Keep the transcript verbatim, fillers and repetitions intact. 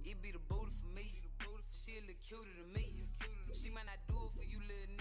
It be the booty for me. She a little cuter than me. She might not do it for you, little